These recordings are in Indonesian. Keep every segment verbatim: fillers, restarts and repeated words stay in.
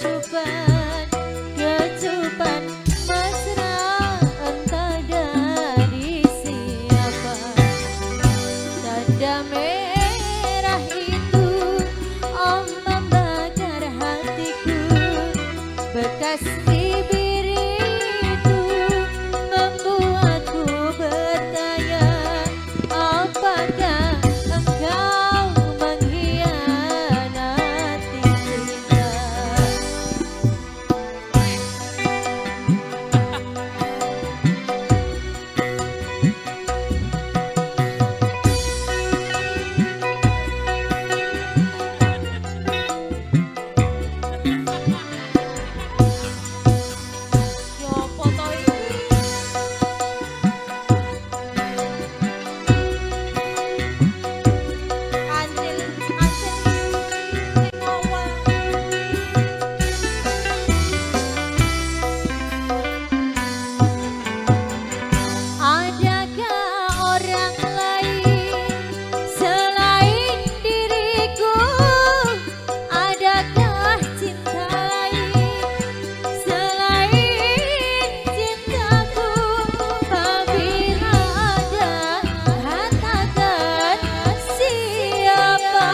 kecupan, kecupan mesra entah dari siapa. Tanda merah itu oh membakar hatiku, bekas bibir itu membuatku bertanya, apakah engkau mengkhianati cinta? Yo foto ini Anjil, anjil ning awal. Adakah orang lain selain diriku? Adakah cinta lain selain cintaku? Apabila ada, katakan siapa?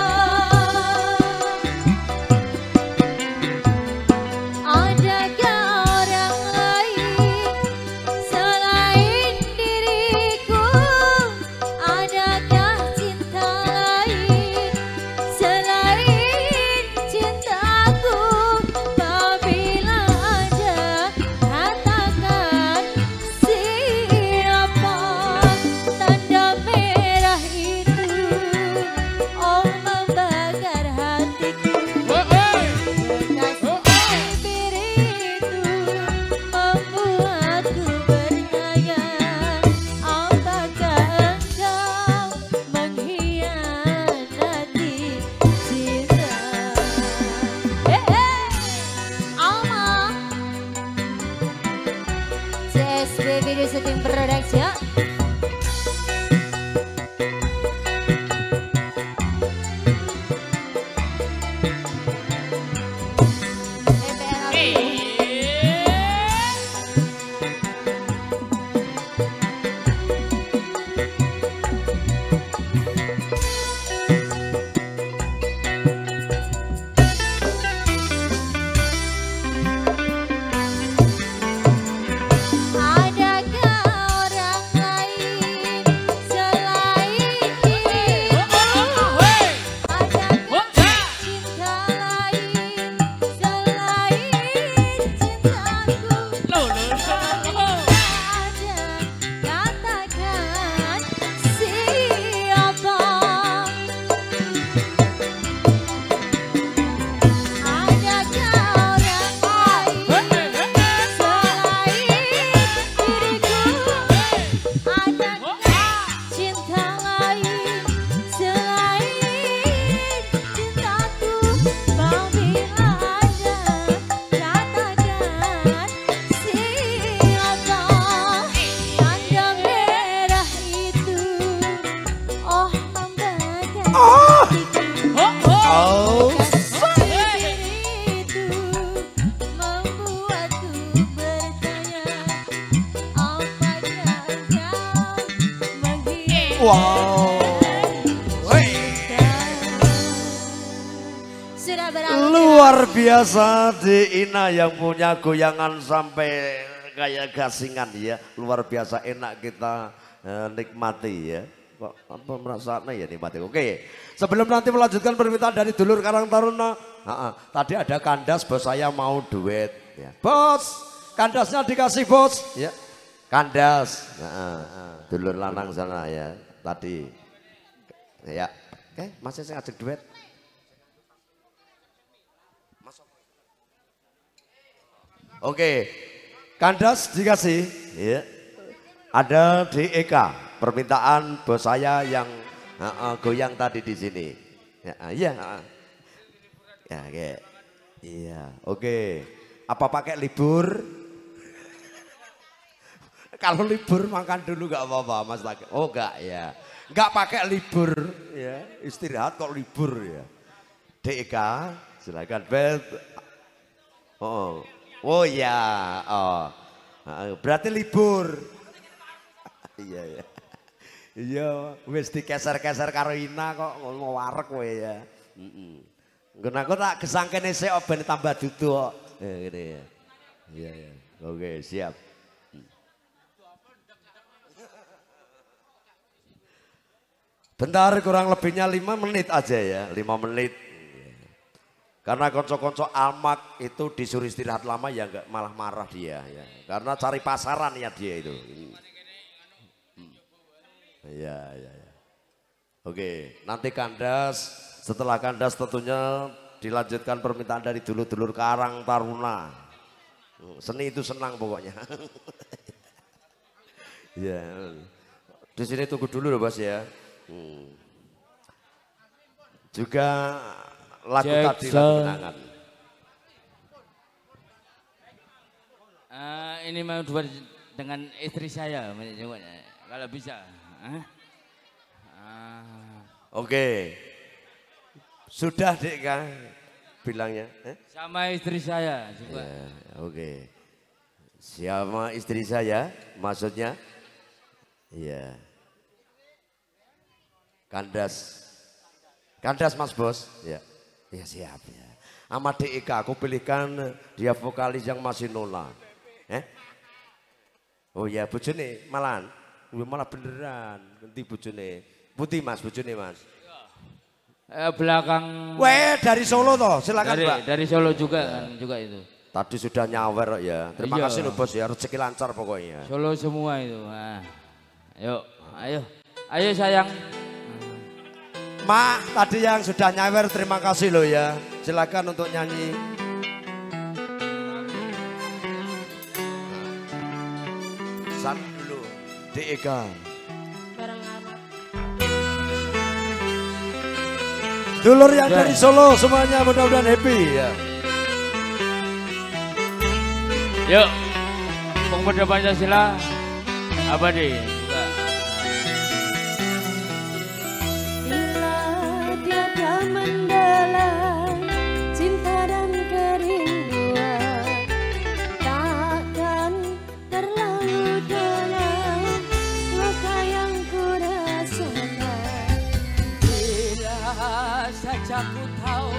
Adakah orang lain selain diriku? Adakah cinta lain selain cintaku? Apabila ada, katakan siapa? Tanda merah itu oh membakar hatiku, bekas bibir itu membuatku bertanya, apakah engkau mengkhianati cinta? Eh, eh, Alma C S B Video Syuting Production. Adakah orang lain selain diriku? Adakah cinta lain selain cintaku? Apabila ada, katakan siapa? Adakah orang lain selain diriku? Adakah cinta lain selain cintaku? Apabila ada, katakan siapa? Tanda merah itu oh membakar hatiku, bekas bibir itu membuatku bertanya, apakah kau mengkhianati cinta? Sudah berapa? Luar biasa di Ina yang punya goyangan sampai kayak gasingan ya. Luar biasa enak kita eh, nikmati ya. Kok apa merasa aneh ya nikmati. Oke, sebelum nanti melanjutkan permintaan dari dulur Karang Taruna, ah, ah, tadi ada kandas bos saya mau duet ya. Bos, kandasnya dikasih bos ya. Kandas, ah, ah, dulur lanang sana ya tadi ya. Oke, masih saya ngajak duet. Oke, kandas dikasih ya. Ada di Eka, permintaan bos saya yang uh, uh, goyang tadi di sini. Ya, uh, iya. Uh. Ya, oke. Iya, oke. Apa pakai libur? Kalau libur makan dulu nggak apa-apa, Mas Laki. Oh enggak ya, nggak pakai libur ya, istirahat kok libur ya. D K, silakan. Bet. Oh, oh ya, oh, berarti libur. Iya ya, iya, wis dikeser-keser karo Ina kok mau warek kowe ya. Nggon aku tak gesangkene sik ben tambah dudu kok. Ya ngene ya. Iya ya. Oke, siap. Bentar kurang lebihnya lima menit aja ya, lima menit. Karena konco-konco Almak itu disuruh istirahat lama ya enggak malah marah dia ya. Karena cari pasaran ya dia itu. Iya, iya, ya. Oke, nanti kandas, setelah kandas tentunya dilanjutkan permintaan dari dulur-dulur Karang Taruna. Seni itu senang pokoknya. Ya, di sini tunggu dulu loh Bos ya. Hmm. Juga lagu Jackson. tadi lagu kenangan. Uh, ini mau duet dengan istri saya, kalau bisa. Huh? Uh. Oke, sudah dek kan bilangnya. Eh? Sama istri saya juga. Ya, oke, sama istri saya maksudnya. Iya. Kandas, kandas Mas Bos. Ya, ya siap ya. Sama D E K aku pilihkan dia vokalis yang masih nona. Eh? Oh ya bojone malahan, malah beneran. Ganti bojone. Putih Mas, bojone Mas. Eh, belakang. Weh dari Solo toh, silakan dari, Mbak. Dari Solo juga ya. Kan juga itu. Tadi sudah nyawer ya. Terima iya. kasih loh Bos ya, rezeki lancar pokoknya. Solo semua itu. Nah. Yuk, ayo, ayo sayang. Mak, tadi yang sudah nyawer terima kasih loh ya. Silakan untuk nyanyi. San dulu, D E K. Bareng Almak. Dulur yang Ya. dari Solo semuanya mudah-mudahan happy ya. Yuk, pemuda Pancasila, abadi juga. Bila tiada mendalam cinta dan kerinduan, takkan terlalu dalam luka yang ku rasakan. Bila saja ku tahu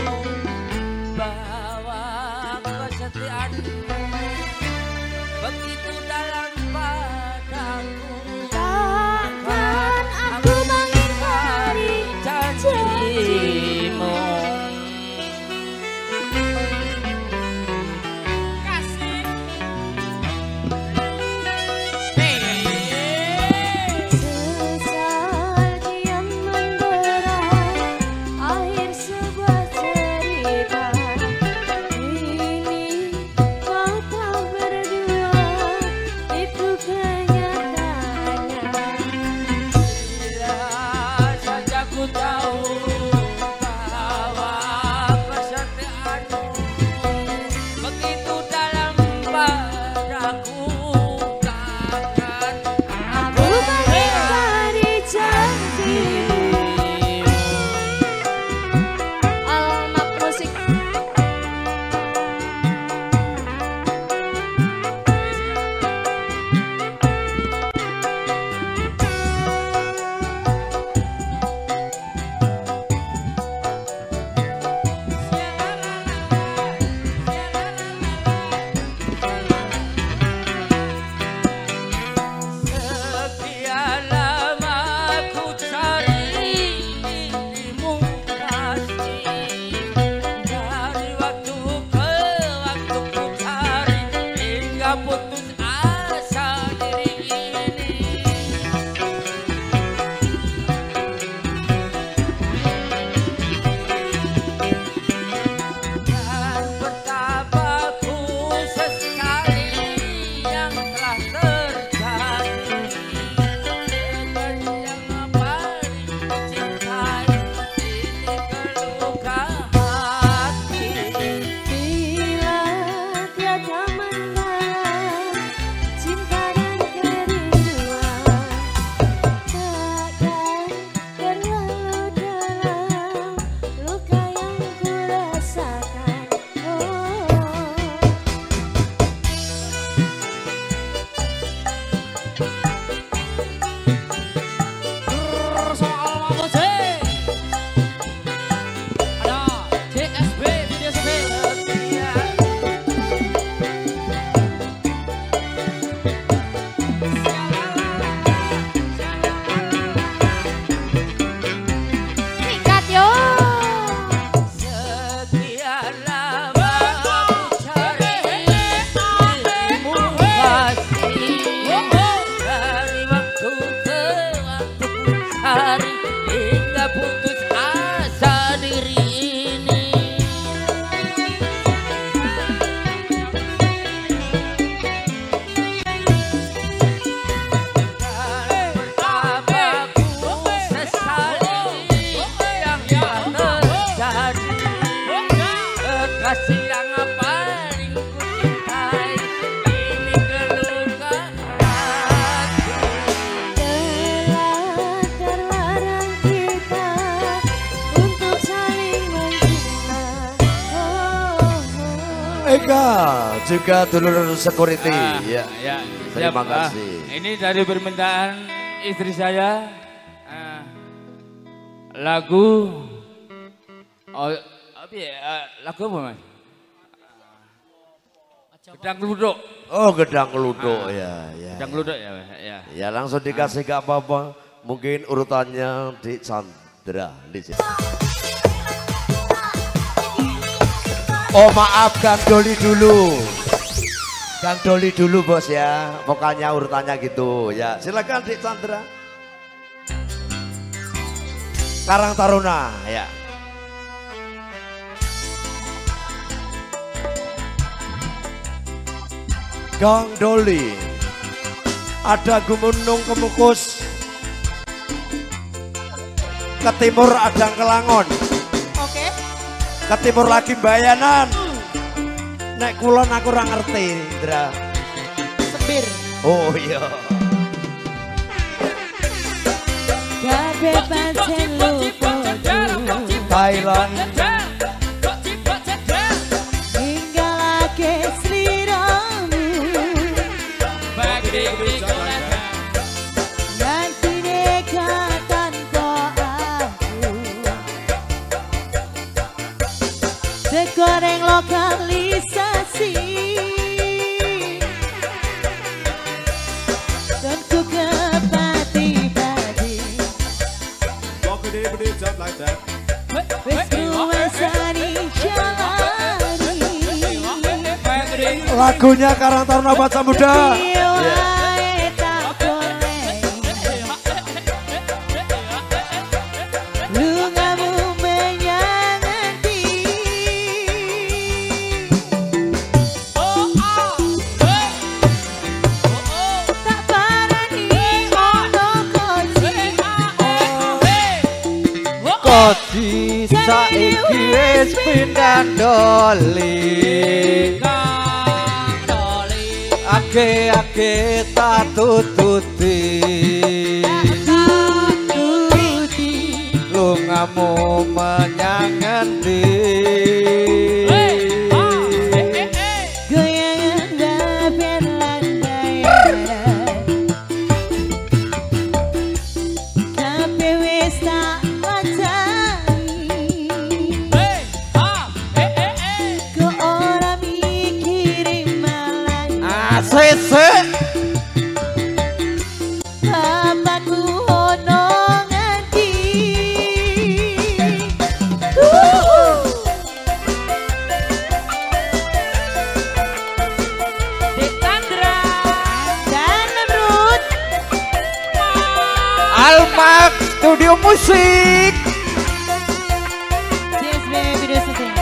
bahwa kesetiaanmu begitu dalam padaku, Takkan aku mengingkari janjimu. Kasih. Sesal diam menderai akhir sebuah cerita. Kini kau kasih yang paling ku cintai ini kelukan hati. Telah terlarang kita untuk saling mencinta. Oh, oh. Eka juga dulur security Ah, ya. ya, Terima siap. Ah, kasih. ini dari permintaan istri saya. Ah, lagu oh, apa ya? Ah, lagu apa mas? Gedang Luduk. Oh gedang keluduk ya, ya. Gedang Luduk ya, Mas? ya. Ya langsung dikasih gak apa-apa. Mungkin urutannya di Chandra di sini. Oh maaf Kang Doli dulu. Kang Doli dulu bos ya. Vokalnya urutannya gitu ya. Silakan di Chandra. Karang Taruna ya. Kang Doli. Ada Gumunung Kemukus. Ke timur ada Kelangon. Oke. Ke timur lagi Bayanan. Nek kulon aku ora ngerti, Indra. Sebir. Oh iya. Kabeh pancen lupa Thailand. hingga lagi sliramu. Nanti dekatan kok aku segoreng lokalisasi dan ku kepati-pati wis kuasani jalani Lagunya Karang Taruna buat Samudra. wae tak boleh lungamu menyangati tak parani ono koci Kodi saiki wis pindah doli. Ake-ake tak tututi. Lungamu menyang ngendi. goyangan gaben landai kabeh wis tak wacani kok ora mikirin malang Asik-sik. bapakku ono nganti uh. Ditandra dan Nemrut Almak Studio Musik. James Baby do something.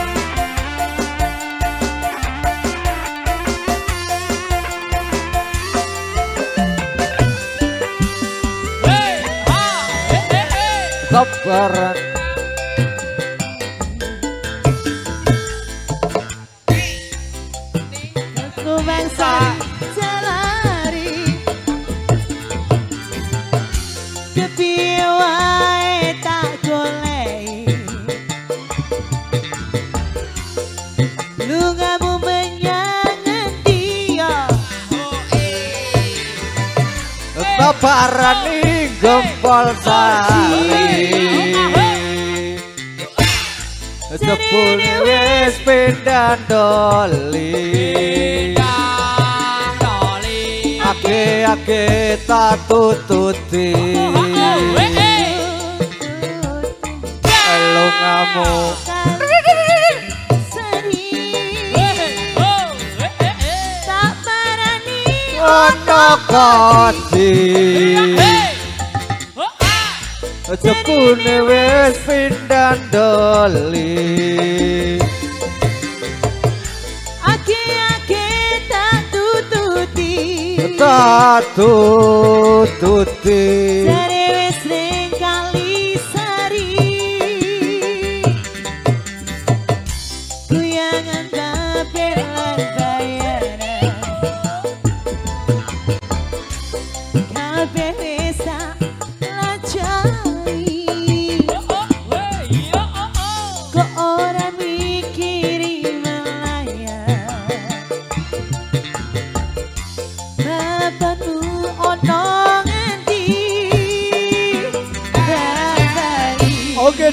Sabaran. Aku bangsa jalari kepiye wae tak golek lungamu menyang endi ya Sabarani gempol sari. Jebule wis pindah doli. Ake-ake tak tututi. Lungamu tak parani ono kodi. Jebule wis pindah doli. ake-ake tak tututi Tak tututi. Sare wis ning Kalisari Goyangan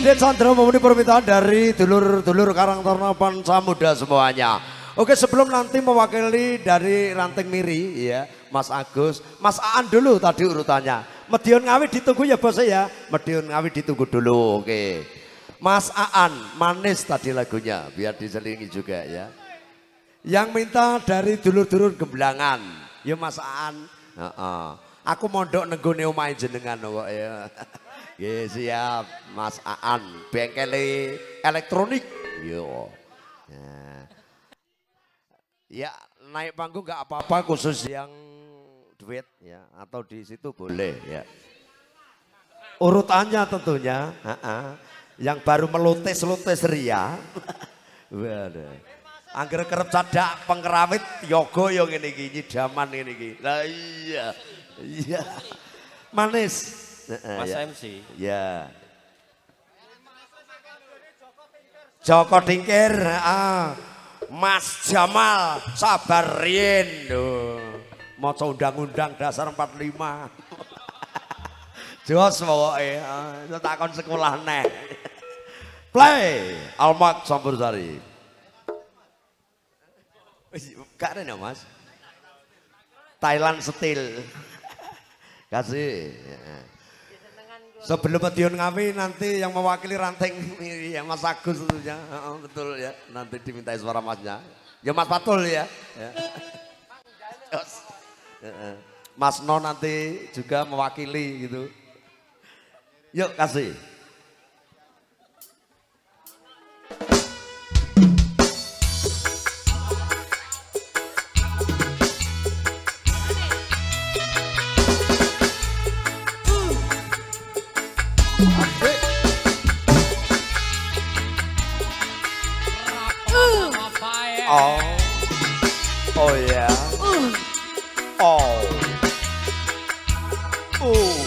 Dek Chandra memenuhi permintaan dari dulur-dulur Karang Taruna Pancamuda semuanya. Oke, sebelum nanti mewakili dari Ranting Miri ya, Mas Agus, Mas Aan dulu tadi urutannya. Medion Ngawi ditunggu ya bos ya. Medion Ngawi ditunggu dulu. Oke. Mas Aan, manis tadi lagunya biar diselingi juga ya. Yang minta dari dulur-dulur Gembelangan. Ya Mas Aan. Heeh. Aku mondok nenggone omahe jenengan kok ya. Nggih siap Mas Aan, bengkel elektronik. Yo. Nah. Ya naik panggung nggak apa-apa khusus yang duet ya atau di situ boleh ya. Urutannya tentunya, uh-uh. Yang baru melutes-lutes ria. Waduh. Angger kerep cadak pengkerawit yoga yo ngene iki nyidaman ngene iki. Lah iya. Iya. Manis. Mas ya. M C. Ya. Joko Tingkir, ah. Mas Jamal sabar rien. Maca undang-undang dasar empat puluh lima. Jos pokoke, ah, takon sekolah neh. Play Almak Sambursari. Gak ada Mas. Thailand Style. Kasih. Sebelum Medion Ngawi nanti yang mewakili Ranting ya Mas Agus tentunya. Oh, betul ya. Nanti dimintai suara Masnya. Ya Mas Patul ya. Ya. Mas No nanti juga mewakili gitu. Yuk kasih. Oh, oh ya, oh, oh.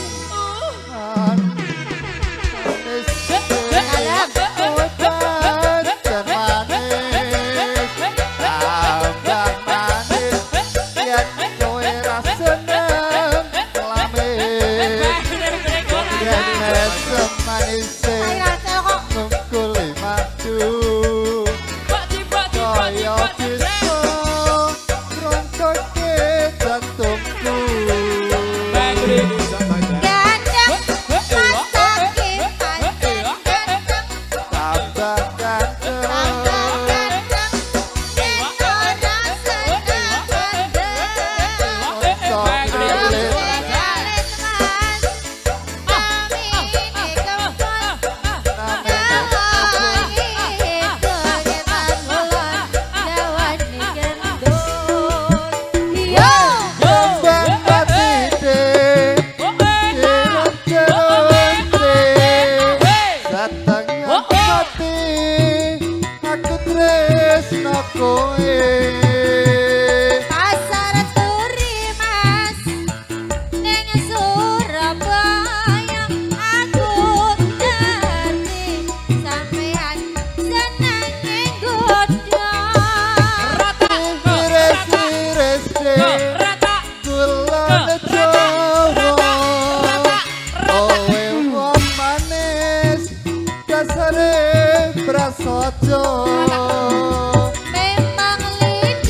Memang lidah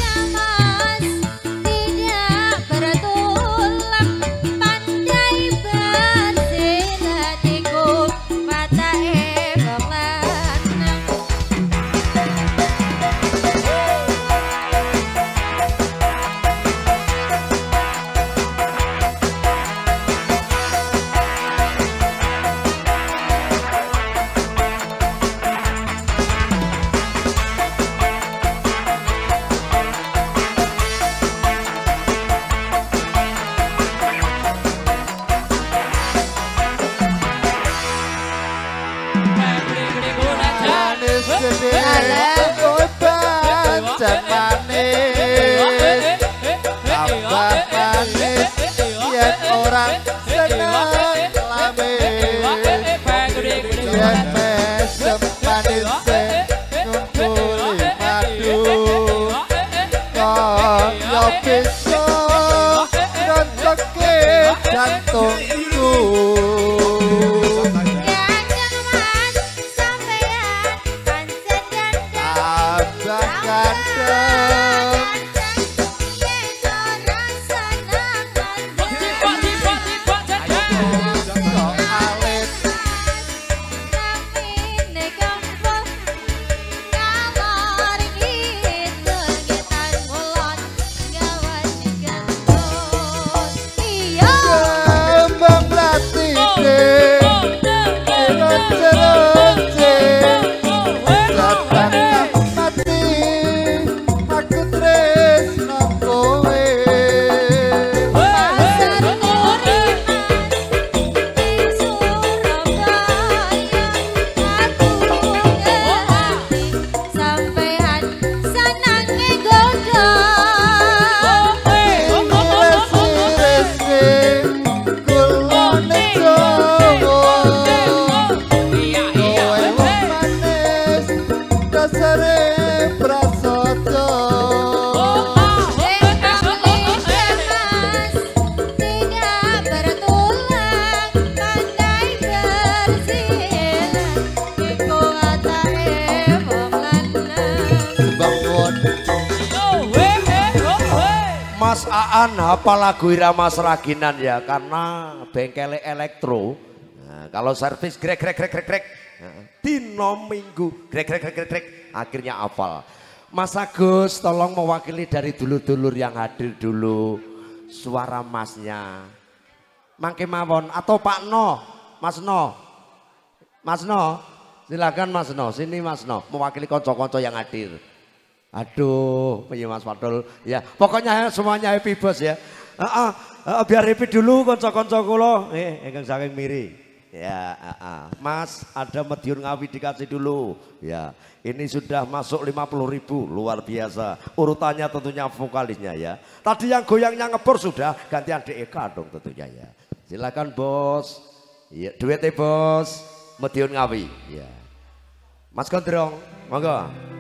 Mas Aan hafal lagu irama seraginan ya karena bengkel elektro. Nah, kalau servis grek grek grek grek grek nah, dino minggu grek grek grek grek grek akhirnya hafal. Mas Agus tolong mewakili dari dulur-dulur yang hadir dulu suara masnya. Mangke mawon atau Pak No, Mas No. Mas No, silakan Mas No, sini Mas No mewakili konco-konco yang hadir. Aduh, iya Mas Fadol. Ya, pokoknya semuanya happy bos ya. Uh, uh, uh, biar happy dulu konco-konco kula. Eh, ingkang saking miri. Ya, uh, uh. Mas, ada Medion Ngawi dikasih dulu. Ya, ini sudah masuk lima puluh ribu, luar biasa. Urutannya tentunya vokalisnya ya. Tadi yang goyangnya ngebor sudah, gantian D E K dong tentunya ya. Silakan bos. Iya, duetnya bos. Medion Ngawi. Ya. Mas Gondrong, monggo.